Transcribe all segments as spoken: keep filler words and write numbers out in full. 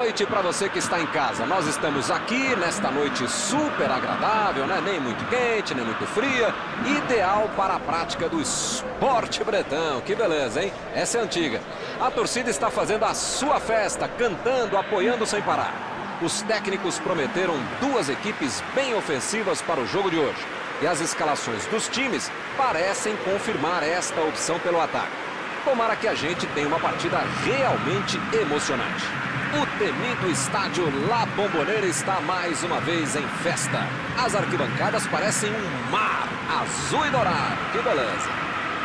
Boa noite para você que está em casa. Nós estamos aqui nesta noite super agradável, né? Nem muito quente, nem muito fria. Ideal para a prática do esporte bretão. Que beleza, hein? Essa é antiga. A torcida está fazendo a sua festa, cantando, apoiando sem parar. Os técnicos prometeram duas equipes bem ofensivas para o jogo de hoje. E as escalações dos times parecem confirmar esta opção pelo ataque. Tomara que a gente tenha uma partida realmente emocionante. O temido estádio La Bombonera está mais uma vez em festa. As arquibancadas parecem um mar azul e dourado. Que beleza!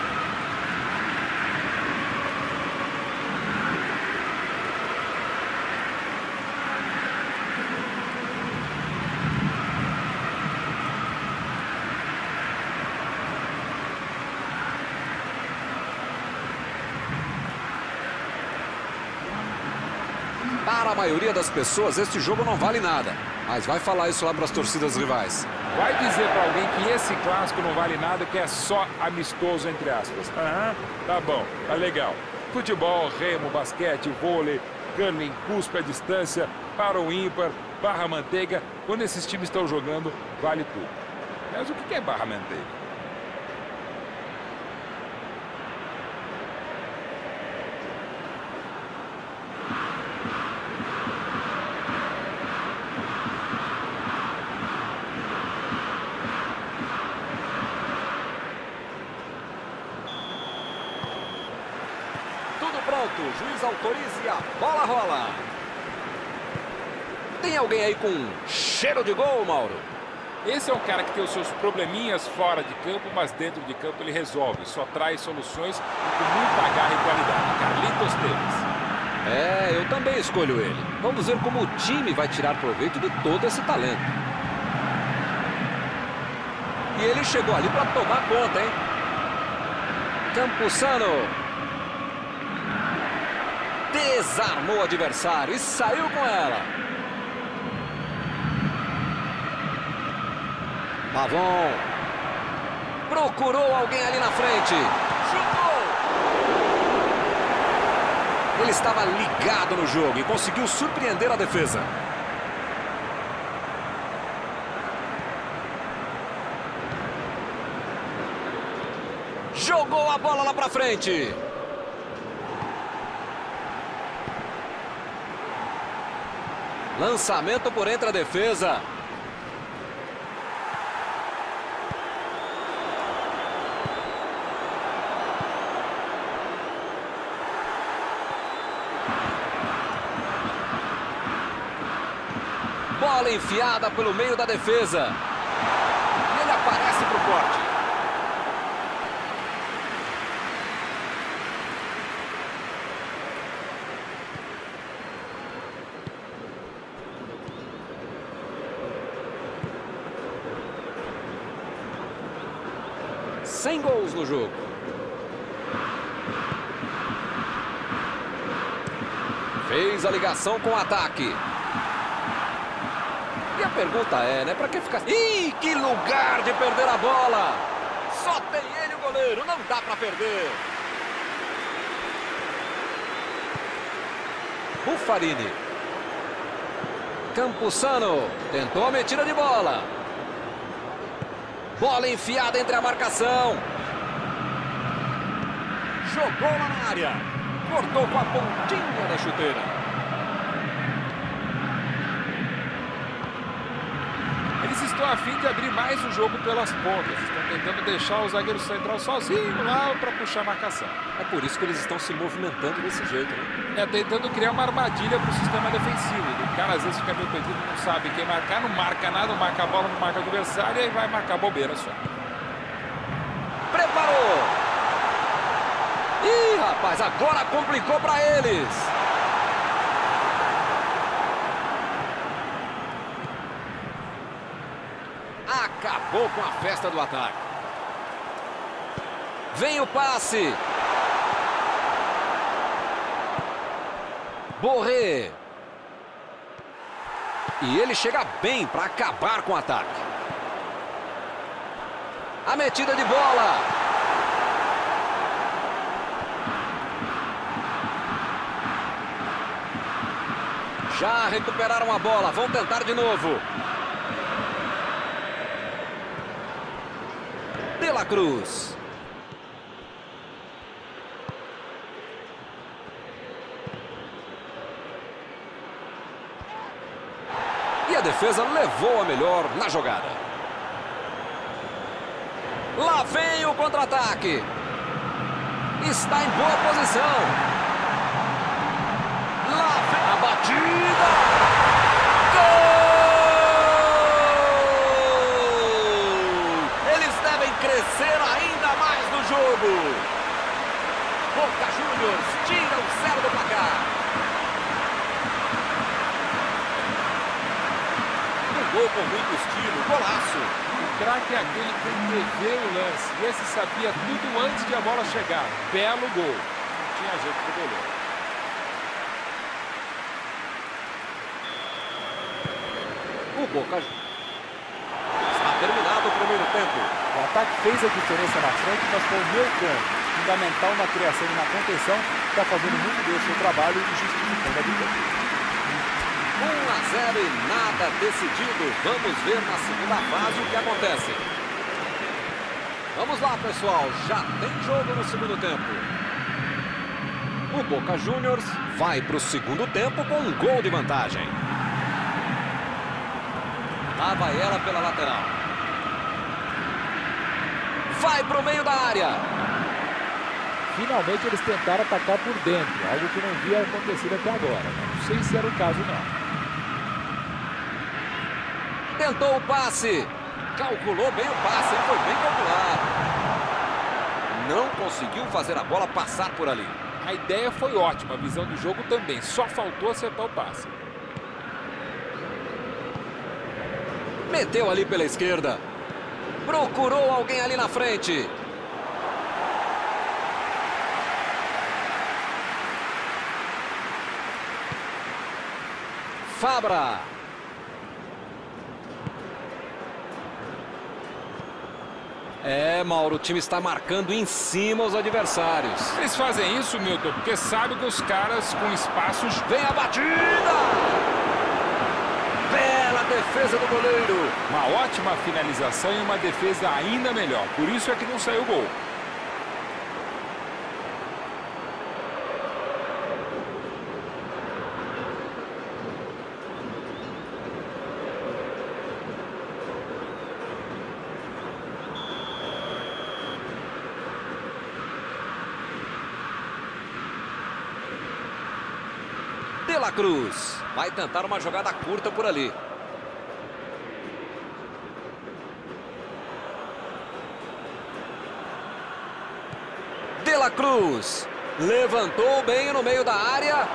Para a maioria das pessoas, este jogo não vale nada. Mas vai falar isso lá para as torcidas rivais. Vai dizer para alguém que esse clássico não vale nada, que é só amistoso, entre aspas. Aham, tá bom, tá legal. Futebol, remo, basquete, vôlei, curling, cuspe à distância, para o ímpar, barra manteiga. Quando esses times estão jogando, vale tudo. Mas o que é barra manteiga? Pronto, o juiz autoriza e a bola rola. Tem alguém aí com cheiro de gol, Mauro? Esse é um cara que tem os seus probleminhas fora de campo, mas dentro de campo ele resolve. Só traz soluções e com muita garra e qualidade. Carlitos Tevez. É, eu também escolho ele. Vamos ver como o time vai tirar proveito de todo esse talento. E ele chegou ali para tomar conta, hein? Campuzano. Desarmou o adversário e saiu com ela. Pavon. Procurou alguém ali na frente. Chutou! Ele estava ligado no jogo e conseguiu surpreender a defesa. Jogou a bola lá pra frente. Lançamento por entre a defesa. Bola enfiada pelo meio da defesa. E ele aparece para o corte. Sem gols no jogo. Fez a ligação com o ataque. E a pergunta é, né? Pra que ficar... Ih, que lugar de perder a bola! Só tem ele, o goleiro. Não dá pra perder. Buffarini. Campuzano. Tentou a metida de bola. Bola enfiada entre a marcação. Jogou lá na área. Cortou com a pontinha da chuteira. Eles estão a fim de abrir mais o jogo pelas pontas. Estão tentando deixar o zagueiro central sozinho lá para puxar a marcação. É por isso que eles estão se movimentando desse jeito, né? É tentando criar uma armadilha para o sistema defensivo. O cara às vezes fica meio perdido, não sabe quem marcar, não marca nada, não marca a bola, não marca o adversário e aí vai marcar bobeira só. Preparou! Ih, rapaz, agora complicou para eles. Acabou com a festa do ataque. Vem o passe. Borré. E ele chega bem para acabar com o ataque. A metida de bola. Já recuperaram a bola, vão tentar de novo. De la Cruz. E a defesa levou a melhor na jogada. Lá vem o contra-ataque. Está em boa posição. Lá vem a batida. Gol! Eles devem crescer ainda mais no jogo. Boca Juniors tira o zero do placar. Um gol com muito estilo, golaço. O craque é aquele que prevê o lance. E esse sabia tudo antes de a bola chegar. Belo gol. Tinha jeito pro goleiro. O Boca está terminado o primeiro tempo. O ataque fez a diferença na frente, mas foi o meio campo, fundamental na criação e na contenção, está fazendo muito bem o seu trabalho e justificando a vitória. um a zero e nada decidido. Vamos ver na segunda fase o que acontece. Vamos lá, pessoal. Já tem jogo no segundo tempo. O Boca Juniors vai para o segundo tempo com um gol de vantagem. Lá vai ela pela lateral. Vai para o meio da área. Finalmente eles tentaram atacar por dentro, algo que não havia acontecido até agora. Não sei se era o caso, não. Tentou o passe. Calculou bem o passe, ele foi bem calculado. Não conseguiu fazer a bola passar por ali. A ideia foi ótima, a visão do jogo também. Só faltou acertar o passe. Meteu ali pela esquerda. Procurou alguém ali na frente. Fabra. É, Mauro, o time está marcando em cima os adversários. Eles fazem isso, Milton, porque sabem que os caras com espaços... Vem a batida! Bela defesa do goleiro. Uma ótima finalização e uma defesa ainda melhor. Por isso é que não saiu o gol. De la Cruz vai tentar uma jogada curta por ali. De la Cruz levantou bem no meio da área.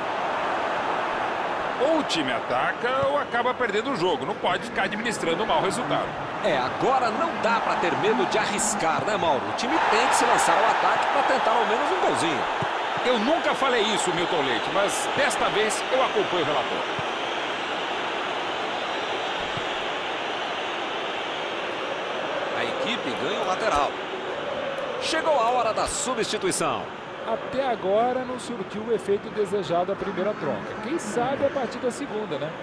Ou o time ataca ou acaba perdendo o jogo. Não pode ficar administrando um mau resultado. É, agora não dá para ter medo de arriscar, né, Mauro? O time tem que se lançar ao ataque para tentar ao menos um golzinho. Eu nunca falei isso, Milton Leite, mas desta vez eu acompanho o relator. A equipe ganha o lateral. Chegou a hora da substituição. Até agora não surtiu o efeito desejado a primeira troca. Quem sabe a partir da segunda, né?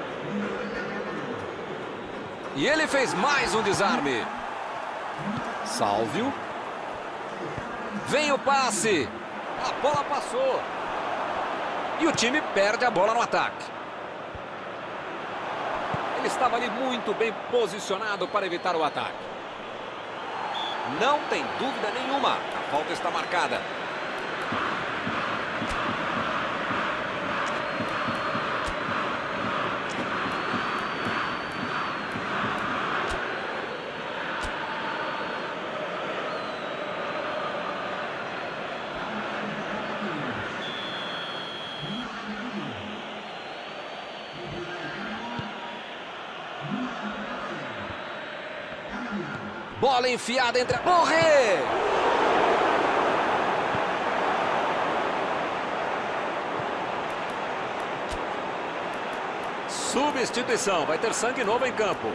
E ele fez mais um desarme. Sálvio. Vem o passe. A bola passou. E o time perde a bola no ataque. Ele estava ali muito bem posicionado para evitar o ataque. Não tem dúvida nenhuma. A falta está marcada. Bola enfiada entre a... Morrer! Substituição. Vai ter sangue novo em campo.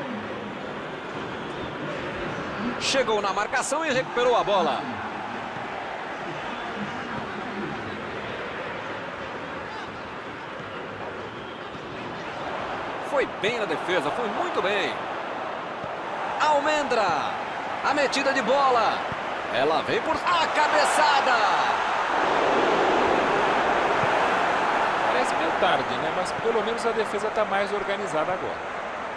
Chegou na marcação e recuperou a bola. Foi bem na defesa, foi muito bem. Almendra. A metida de bola. Ela vem por... A cabeçada. Parece meio tarde, né? Mas pelo menos a defesa está mais organizada agora.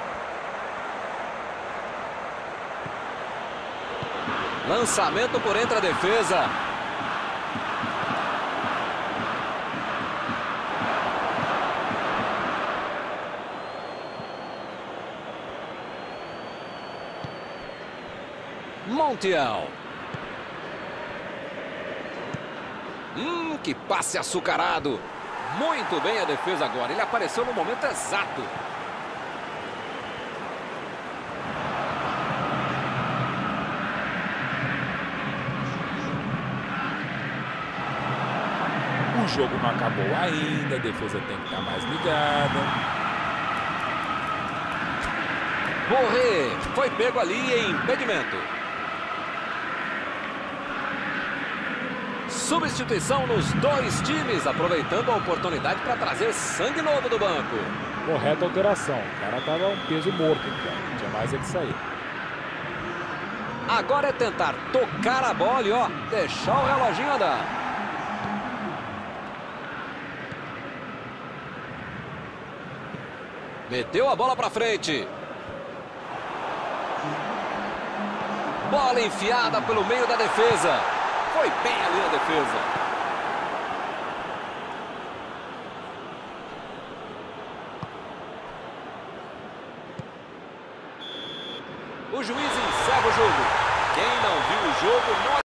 Lançamento por entre a defesa. Montiel. Hum, que passe açucarado. Muito bem a defesa agora. Ele apareceu no momento exato. O jogo não acabou ainda, a defesa tem que estar mais ligada. Borré foi pego ali em impedimento. Substituição nos dois times, aproveitando a oportunidade para trazer sangue novo do banco. Correta alteração. O cara tava um peso morto, então. Não tinha mais é que sair. Agora é tentar tocar a bola e, ó, deixar o reloginho andar. Meteu a bola para frente. Bola enfiada pelo meio da defesa. Foi bem ali na defesa. O juiz encerra o jogo.